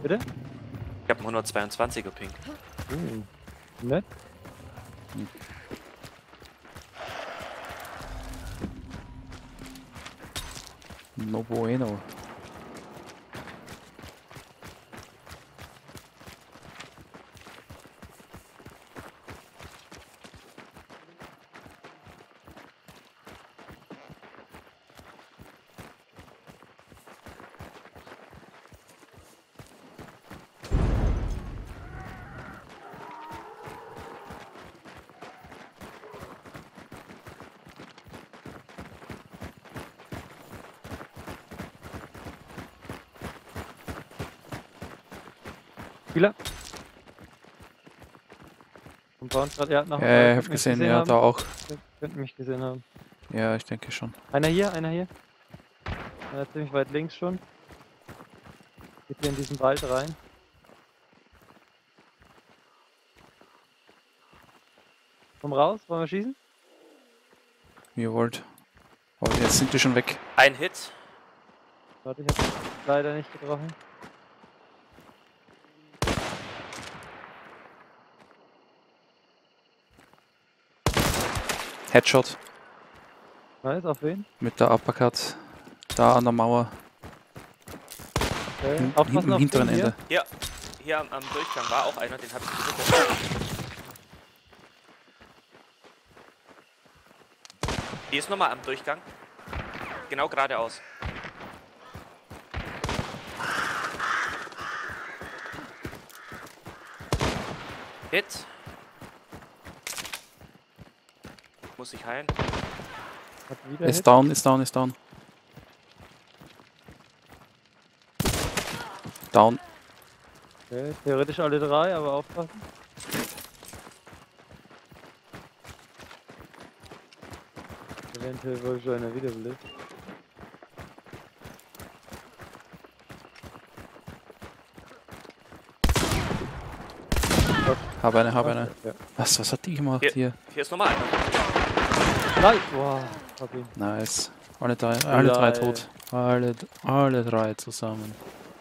Bitte? Ich habe einen 122er Ping. Nett. No bueno. Spieler. Compound gerade, ja, noch. Ja, ich könnten habe mich gesehen, ja, haben. da auch. Könnten mich gesehen haben. Ja, ich denke schon. Einer hier, einer hier. Ziemlich weit links schon. Geht hier in diesen Wald rein. Komm raus, wollen wir schießen? Wie ihr wollt. Aber jetzt sind die schon weg. Ein Hit. Warte, ich hab leider nicht getroffen. Headshot Nice, auf wen? mit der Uppercut. Da an der Mauer. Okay. Hinten Aufpassen am auf hinteren den Ende. Hier am Durchgang war auch einer, den habe ich gehittet. Die ist nochmal am Durchgang. Genau geradeaus. Hit. Muss ich heilen. Hat wieder Ist Hit. down, ist down, ist down. Down. Okay, theoretisch alle drei, aber aufpassen. Eventuell wurde schon einer wiederbelebt. Hab eine, hab eine. Ja. Was hat die gemacht hier? Hier ist nochmal einer. Nein! Wow, hab ihn. Nice. Alle drei Lol. tot. Alle drei zusammen.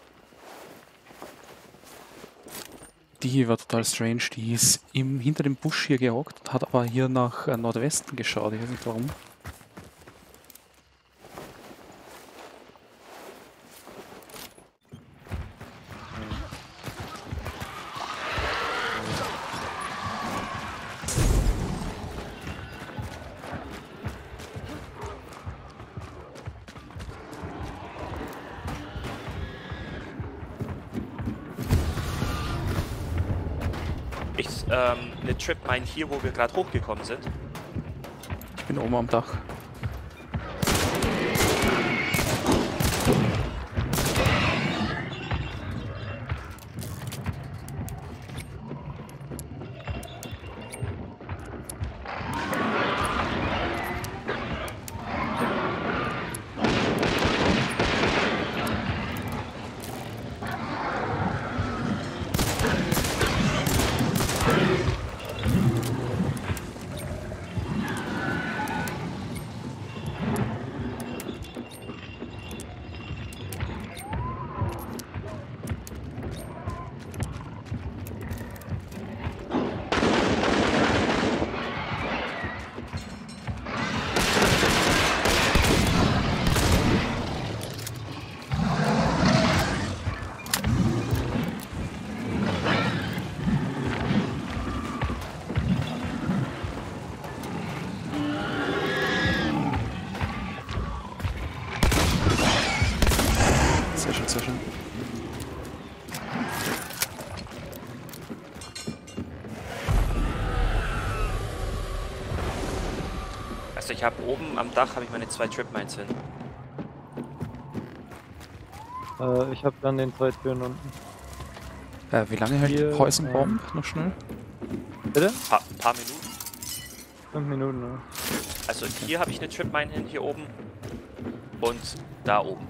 Die war total strange. Die ist hinter dem Busch hier gehockt, hat aber hier nach Nordwesten geschaut. Ich weiß nicht warum. Eine Tripmine hier, wo wir gerade hochgekommen sind. Ich bin oben am Dach. Sehr schön, sehr schön. Also ich habe oben am Dach habe ich meine 2 Tripmines hin. Ich hab dann den zwei Türen unten. Wie lange hält die Hier, Poison Bomb? Noch schnell? Bitte? Paar Minuten. 5 Minuten, ne? Also hier habe ich eine Tripmine hin, hier oben. Und da oben.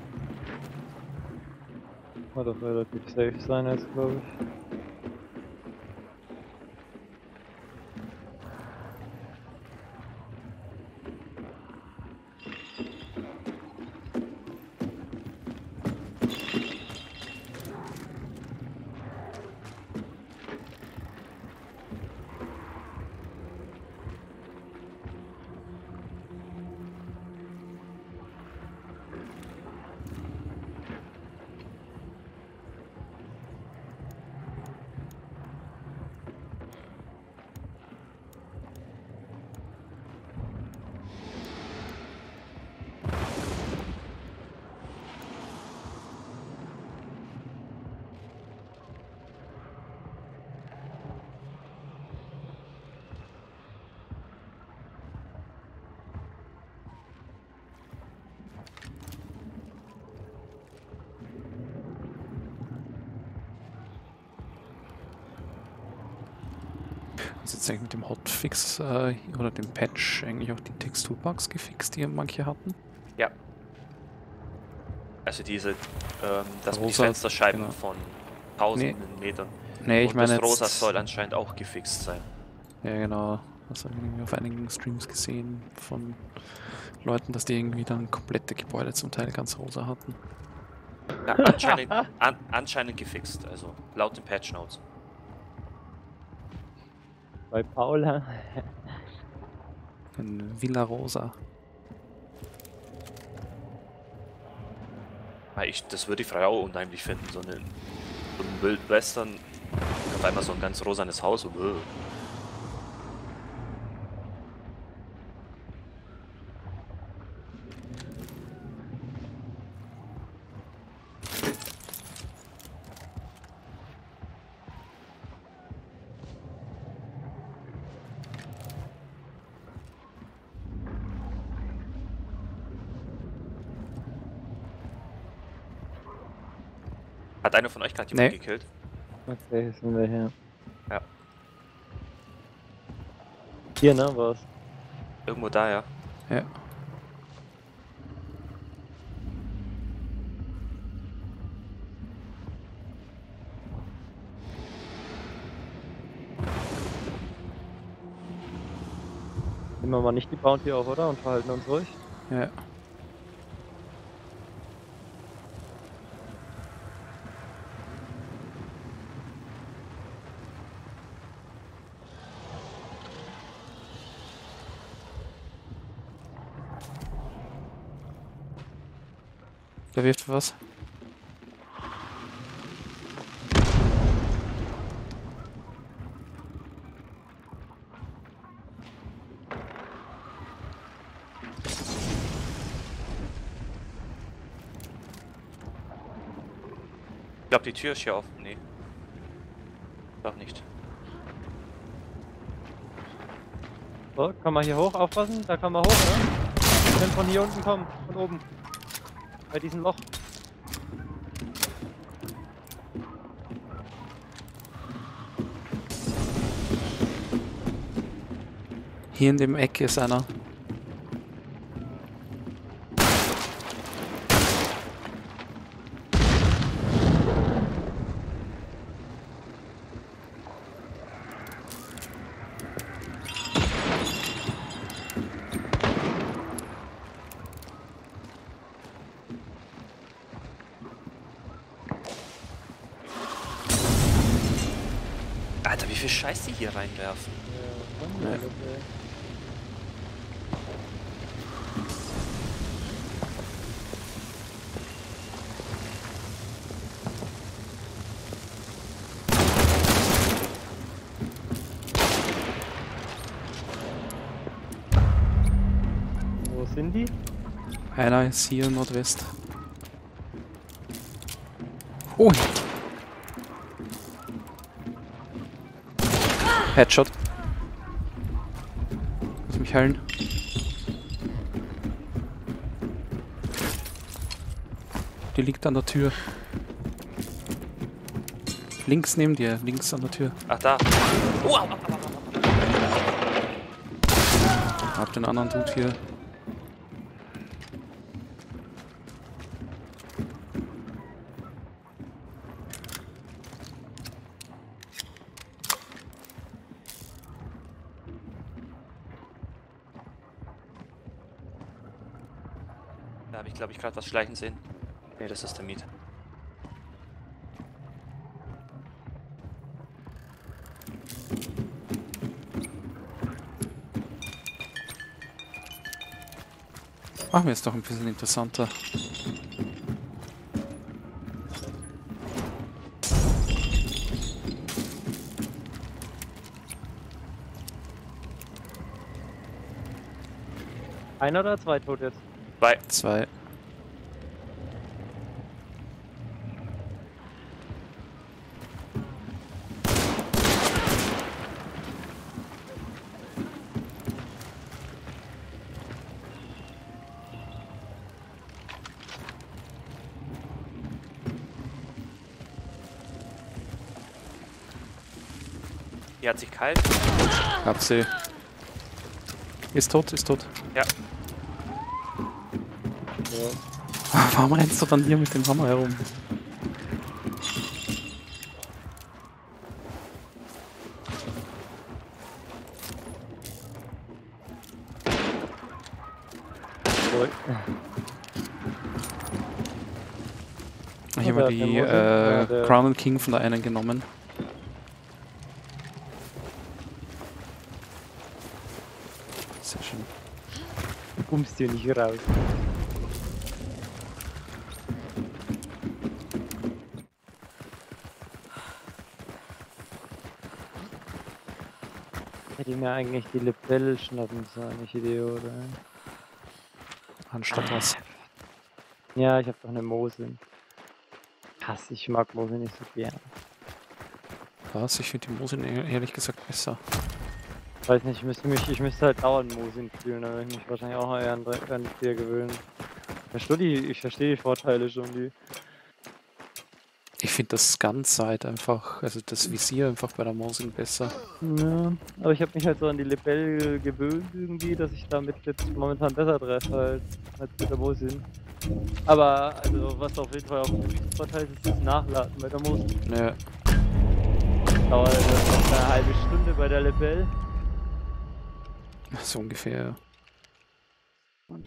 Wird doch relativ safe sein jetzt, glaube ich. Ist jetzt eigentlich mit dem Hotfix oder dem Patch eigentlich auch die Texturbugs gefixt, die manche hatten? Ja. Also diese, dass man die Rosa, Fensterscheiben genau. von tausenden Metern. Nee, ich Und meine das Rosa jetzt... soll anscheinend auch gefixt sein. Ja, genau. Das habe ich irgendwie auf einigen Streams gesehen von Leuten, dass die irgendwie dann komplette Gebäude zum Teil ganz rosa hatten. Ja, anscheinend gefixt, also laut den Patch Notes. Bei Paula. In Villa Rosa. Weil das würde die Frau unheimlich finden, so ein Wildwestern, auf einmal so ein ganz rosanes Haus. Hat einer von euch gerade jemanden Nee. gekillt? Okay, sind wir hier. Ja. Hier, ne, war's. Irgendwo da, ja. Ja. Nehmen wir mal nicht die Bounty auf, oder? Und verhalten uns ruhig. Ja. Wer wirft was? Ich glaube, die Tür ist hier offen. Nee. Doch nicht. So, kann man hier hoch aufpassen? Da kann man hoch, ne? Wir können von hier unten kommen, von oben. Bei diesem Loch. Hier in dem Eck ist einer. Alter, wie viel Scheiß die hier reinwerfen. Ja. Wo sind die? Einer ist hier Nordwest. Oh! Headshot. Muss mich heilen. Die liegt an der Tür. Links neben dir, links an der Tür. Ach, da. Hab den anderen Dude hier. Da habe ich, glaube ich, gerade was schleichen sehen. Nee, das ist der Miet. Machen wir es doch ein bisschen interessanter. Einer oder zwei tot jetzt? Zwei. 2. Die hat sich kalt. Hab sie. Ist tot, ist tot. Ja. Ja. Warum rennst du dann hier mit dem Hammer herum? Ich habe der die Mosin? Ja, der- Crown and King von der einen genommen. Sehr schön. Du kommst hier nicht raus. Hätte ich mir eigentlich die Lebel schnappen sollen, ich Idiot, ey. Anstatt was. Ja, ich hab doch eine Mosin. Krass, ich mag Mosin nicht so gern. Was? Ich finde die Mosin ehrlich gesagt besser. Weiß nicht, ich müsste halt dauernd Mosin spielen, dann würde ich mich wahrscheinlich auch eher an dir gewöhnen. Ich verstehe die Vorteile schon, die. Ich finde das Gun-Sight einfach, also das Visier einfach bei der Mosin besser. Ja, aber ich habe mich halt so an die Lebel gewöhnt irgendwie, dass ich damit jetzt momentan besser treffe als mit der Mosin. Aber also was auf jeden Fall auch ein Vorteil ist, ist das Nachladen bei der Mosin. Ja, Dauert also noch eine halbe Stunde bei der Lebel. so ungefähr. Und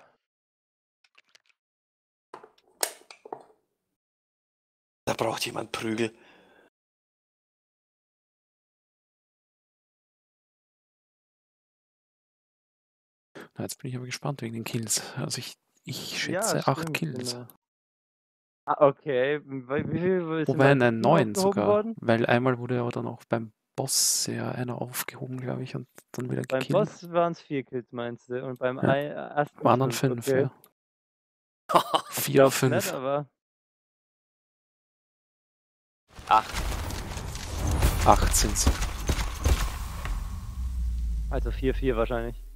Da braucht jemand Prügel. Na, jetzt bin ich aber gespannt wegen den Kills. Also ich ja, schätze 8 stimmt, Kills. genau. Ah, okay. Wie viel ist Wobei beim nein, dritten 9 aufgehoben sogar. worden? Weil einmal wurde aber dann auch beim Boss ja einer aufgehoben, glaube ich, und dann wieder Beim gekillt. Boss waren es 4 Kills, meinst du? Und beim Ja. ersten Beim anderen 5, 5, okay. ja. 4 oder 5. Nett, aber 8. 8 sind's. also 4-4 wahrscheinlich.